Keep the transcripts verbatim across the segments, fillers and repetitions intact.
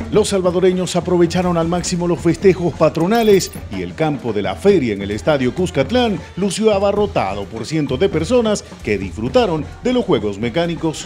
Los salvadoreños aprovecharon al máximo los festejos patronales y el campo de la feria en el estadio Cuscatlán lució abarrotado por cientos de personas que disfrutaron de los juegos mecánicos.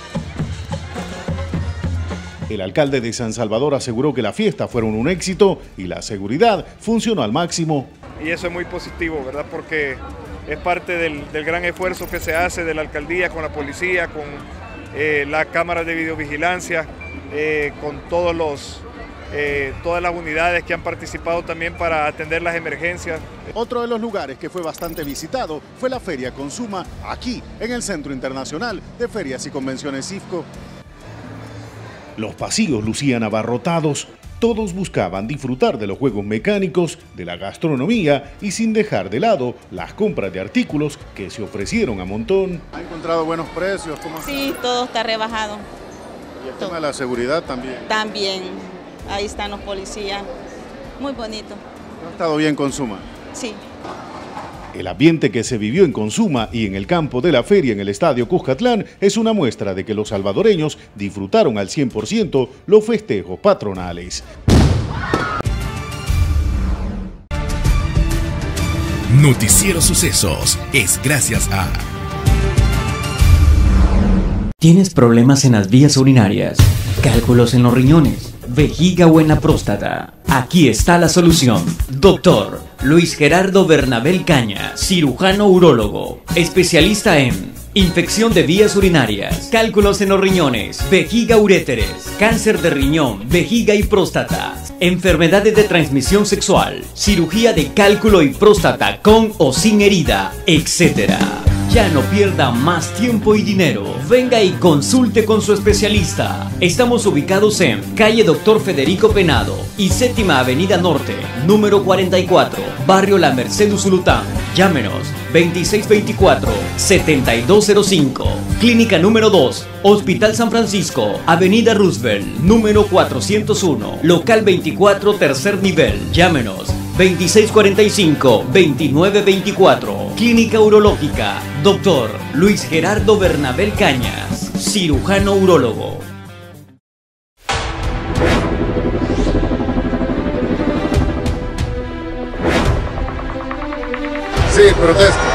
El alcalde de San Salvador aseguró que las fiestas fueron un éxito y la seguridad funcionó al máximo. Y eso es muy positivo, ¿verdad? Porque es parte del, del gran esfuerzo que se hace de la alcaldía con la policía, con eh, las cámaras de videovigilancia, eh, con todos los, eh, todas las unidades que han participado también para atender las emergencias. Otro de los lugares que fue bastante visitado fue la Feria Consuma, aquí en el Centro Internacional de Ferias y Convenciones CIFCO. Los pasillos lucían abarrotados, todos buscaban disfrutar de los juegos mecánicos, de la gastronomía y sin dejar de lado las compras de artículos que se ofrecieron a montón. ¿Ha encontrado buenos precios? ¿Cómo está? Sí, todo está rebajado. ¿Y el tema de la seguridad también? También, ahí están los policías, muy bonito. ¿Ha estado bien Consuma? Sí. El ambiente que se vivió en Consuma y en el campo de la feria en el estadio Cuscatlán es una muestra de que los salvadoreños disfrutaron al cien por ciento los festejos patronales. Noticiero Sucesos es gracias a... ¿Tienes problemas en las vías urinarias, cálculos en los riñones, vejiga o en la próstata? Aquí está la solución. Doctor Luis Gerardo Bernabel Caña, cirujano urólogo, especialista en infección de vías urinarias, cálculos en los riñones, vejiga uréteres, cáncer de riñón, vejiga y próstata, enfermedades de transmisión sexual, cirugía de cálculo y próstata con o sin herida, etcétera. Ya no pierda más tiempo y dinero. Venga y consulte con su especialista. Estamos ubicados en calle Doctor Federico Penado y séptima avenida Norte, número cuarenta y cuatro, barrio La Merced Usulután. Llámenos veintiséis veinticuatro, setenta y dos cero cinco. Clínica número dos, Hospital San Francisco, avenida Roosevelt, número cuatrocientos uno, local veinticuatro, tercer nivel. Llámenos veintiséis cuarenta y cinco, veintinueve veinticuatro. Clínica Urológica, Doctor Luis Gerardo Bernabel Cañas, cirujano urólogo. Sí, protesto.